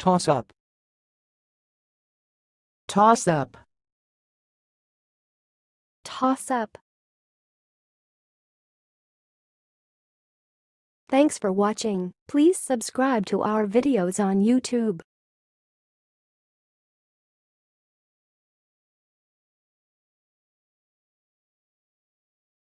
Toss up. Toss up. Toss up. Thanks for watching. Please subscribe to our videos on YouTube.